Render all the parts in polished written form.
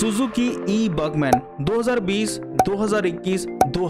Suzuki ई Burgman 2020, 2021,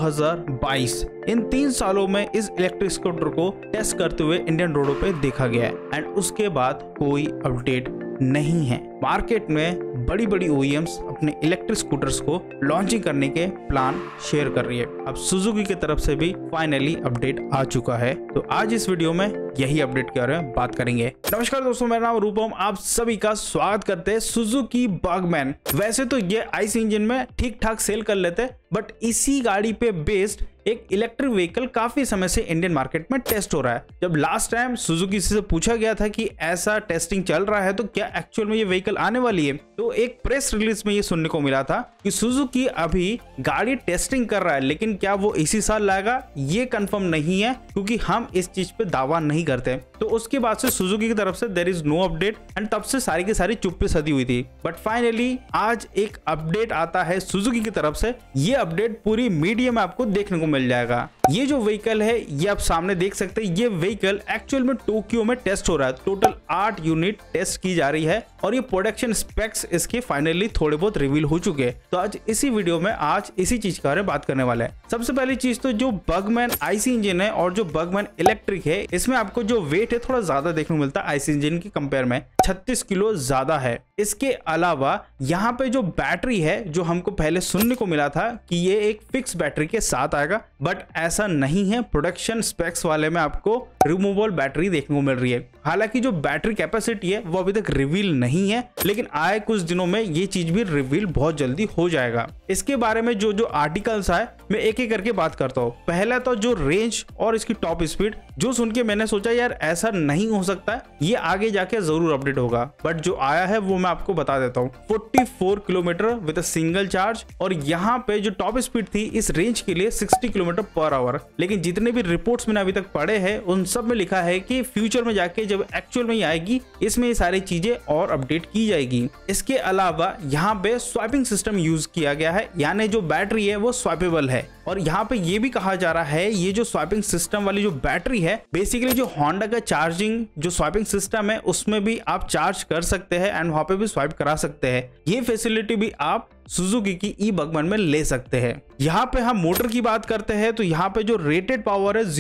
2022 इन 3 सालों में इस इलेक्ट्रिक स्कूटर को टेस्ट करते हुए इंडियन रोडों पे देखा गया है एंड उसके बाद कोई अपडेट नहीं है। मार्केट में बड़ी बड़ी OEMs अपने इलेक्ट्रिक स्कूटर्स को लॉन्चिंग करने के प्लान शेयर कर रही है। अब सुजुकी की तरफ से भी फाइनली अपडेट आ चुका है, तो आज इस वीडियो में यही अपडेट के बारे में बात करेंगे। नमस्कार दोस्तों, मेरा नाम रूपम, आप सभी का स्वागत करते हैं सुजुकी बगमैन। वैसे तो ये आईसी इंजन में ठीक ठाक सेल कर लेते, बट इसी गाड़ी पे बेस्ड एक इलेक्ट्रिक व्हीकल काफी समय से इंडियन मार्केट में टेस्ट हो रहा है। जब लास्ट टाइम सुजुकी से पूछा गया था कि ऐसा टेस्टिंग चल रहा है तो क्या एक्चुअल में ये व्हीकल आने वाली है, तो एक प्रेस रिलीज में ये सुनने को मिला था कि सुजुकी अभी गाड़ी टेस्टिंग कर रहा है, लेकिन क्या वो इसी साल लाएगा ये कंफर्म नहीं है, क्योंकि हम इस चीज पे दावा नहीं करते। तो उसके बाद से सुजुकी की तरफ से there is no update and तब से सारी की सारी चुप्पी सधी हुई थी। बट फाइनली आज एक अपडेट आता है सुजुकी की तरफ से। ये अपडेट पूरी मीडिया में आपको देखने को मिल जाएगा। ये जो व्हीकल है ये आप सामने देख सकते हैं। ये व्हीकल एक्चुअल में टोक्यो में टेस्ट हो रहा है। टोटल 8 यूनिट टेस्ट की जा रही है और ये प्रोडक्शन स्पेक्स इसके फाइनली थोड़े बहुत रिवील हो चुके हैं। तो आज इसी वीडियो में आज इसी चीज के बारे में बात करने वाला है। सबसे पहली चीज तो जो बगमैन आईसी इंजन है और जो बगमैन इलेक्ट्रिक है, इसमें आपको जो वेट है थोड़ा ज्यादा देखने को मिलता है आईसी इंजन की कंपेयर में, 36 किलो ज्यादा है। इसके अलावा यहाँ पे जो बैटरी है, जो हमको पहले सुनने को मिला था कि ये एक फिक्स बैटरी के साथ आएगा, बट ऐसा नहीं है। प्रोडक्शन स्पेक्स वाले में आपको रिमूवेबल बैटरी देखने को मिल रही है। हालांकि जो बैटरी कैपेसिटी है वो अभी तक रिवील नहीं है, लेकिन आए कुछ दिनों में ये चीज भी रिवील बहुत जल्दी हो जाएगा। इसके बारे में जो आर्टिकल्स आए मैं एक एक करके बात करता हूँ। पहला तो जो रेंज और इसकी टॉप स्पीड, जो सुन के मैंने सोचा यार ऐसा नहीं हो सकता है, ये आगे जाके जरूर अपडेट होगा, बट जो आया है वो मैं आपको बता देता हूँ। 44 kilometre with a single charge, और यहाँ पे जो टॉप स्पीड थी इस रेंज के लिए 60 किलोमीटर पर आवर। लेकिन जितने भी रिपोर्ट्स मैंने अभी तक पढ़े हैं उन सब में लिखा है कि फ्यूचर में जाके जब एक्चुअल में आएगी इसमें ये सारी चीजें और अपडेट की जाएगी। इसके अलावा यहाँ पे स्वाइपिंग सिस्टम यूज किया गया है, यानी जो बैटरी है वो स्वाइपेबल है। और यहाँ पे ये भी कहा जा रहा है ये जो स्वाइपिंग सिस्टम वाली जो बैटरी है, बेसिकली जो होंडा का चार्जिंग जो स्वाइपिंग सिस्टम है उसमें भी आप चार्ज कर सकते हैं एंड वहां पे भी स्वाइप करा सकते हैं। ये फैसिलिटी भी आप सुजुकी की ई बगमैन में ले सकते हैं। यहाँ पे हम मोटर की बात करते हैं तो यहाँ पे जो रेटेड पावर है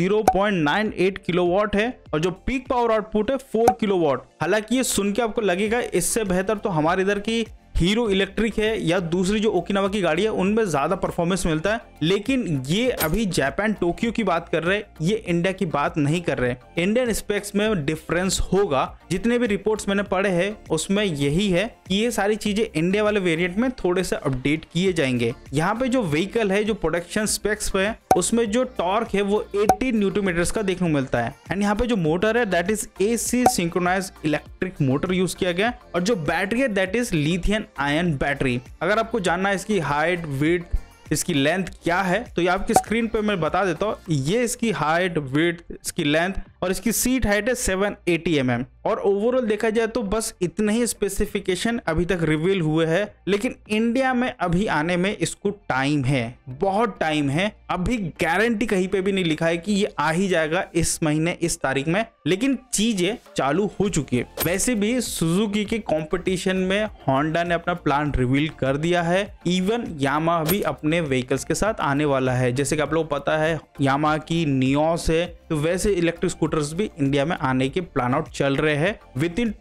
0.98 किलोवाट है और जो पीक पावर आउटपुट है 4 किलोवाट। हालांकि ये सुन के आपको लगेगा इससे बेहतर तो हमारे इधर की हीरो इलेक्ट्रिक है या दूसरी जो ओकिनावा की गाड़ी है उनमें ज्यादा परफॉर्मेंस मिलता है, लेकिन ये अभी जापान टोक्यो की बात कर रहे हैं, ये इंडिया की बात नहीं कर रहे। इंडियन स्पेक्स में डिफरेंस होगा। जितने भी रिपोर्ट्स मैंने पढ़े हैं उसमें यही है कि ये सारी चीजें इंडिया वाले वेरिएंट में थोड़े से अपडेट किए जाएंगे। यहाँ पे जो व्हीकल है जो प्रोडक्शन स्पेक्स पे है उसमें जो टॉर्क है वो 80 न्यूटन मीटर्स का देखने को मिलता है। एंड यहाँ पे जो मोटर है that is AC synchronise electric motor use किया गया, और जो बैटरी है that is lithium ion battery. अगर आपको जानना है इसकी हाइट, विड्थ, इसकी लेंथ क्या है तो ये आपकी स्क्रीन पे मैं बता देता हूँ। ये इसकी हाइट, विड्थ, इसकी लेंथ और इसकी सीट हाइट है 780 mm। और ओवरऑल देखा जाए तो बस इतने ही स्पेसिफिकेशन अभी तक रिवील हुए हैं, लेकिन इंडिया में अभी आने में इसको टाइम है, बहुत टाइम है। अभी गारंटी कहीं पे भी नहीं लिखा है कि ये आ ही जाएगा इस महीने इस तारीख में, लेकिन चीजें चालू हो चुकी है। वैसे भी सुजुकी के कंपटीशन में होंडा ने अपना प्लान रिवील कर दिया है। इवन यामाहा भी अपने व्हीकल्स के साथ आने वाला है। जैसे कि आप लोग पता है यामाहा की नियोस है, तो वैसे इलेक्ट्रिक स्कूटर्स भी इंडिया में आने के प्लान आउट चल रहे हैं। विद इन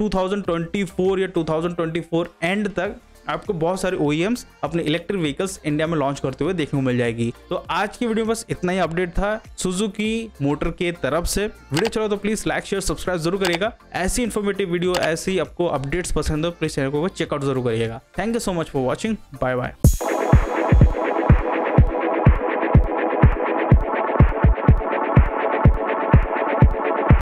2024 या 2024 एंड तक आपको बहुत सारे OEMs अपने इलेक्ट्रिक व्हीकल्स इंडिया में लॉन्च करते हुए देखने को मिल जाएगी। तो आज की वीडियो में बस इतना ही अपडेट था सुजुकी मोटर के तरफ से। वीडियो चलो तो प्लीज लाइक शेयर सब्सक्राइब जरूर करिएगा। ऐसी इन्फॉर्मेटिव वीडियो, ऐसी आपको अपडेट्स पसंद हो प्लीज चैनल को चेकआउट जरूर करिएगा। Thank you so much for watching. Bye bye.